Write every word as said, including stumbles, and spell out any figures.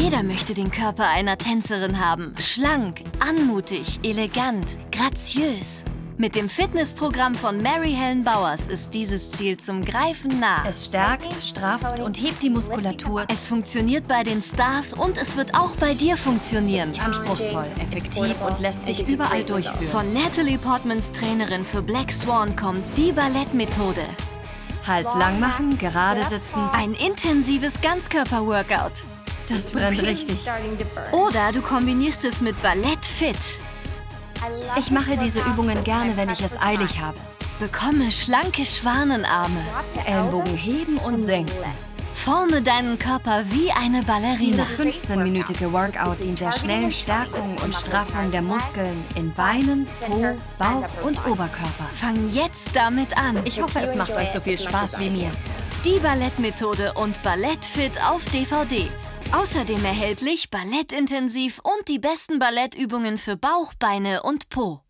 Jeder möchte den Körper einer Tänzerin haben. Schlank, anmutig, elegant, graziös. Mit dem Fitnessprogramm von Mary Helen Bowers ist dieses Ziel zum Greifen nah. Es stärkt, strafft und hebt die Muskulatur. Es funktioniert bei den Stars und es wird auch bei dir funktionieren. Anspruchsvoll, effektiv und lässt sich überall durchführen. Von Natalie Portmans Trainerin für Black Swan kommt die Ballettmethode. Hals lang machen, gerade sitzen. Ein intensives Ganzkörper-Workout. Das brennt richtig. Oder du kombinierst es mit Ballett Fit. Ich mache diese Übungen gerne, wenn ich es eilig habe. Bekomme schlanke Schwanenarme. Ellenbogen heben und senken. Forme deinen Körper wie eine Ballerina. Dieses fünfzehnminütige Workout dient der schnellen Stärkung und Straffung der Muskeln in Beinen, Po, Bauch und Oberkörper. Fang jetzt damit an. Ich hoffe, es macht euch so viel Spaß wie mir. Die Ballettmethode und Ballett Fit auf D V D. Außerdem erhältlich Ballettintensiv und die besten Ballettübungen für Bauch, Beine und Po.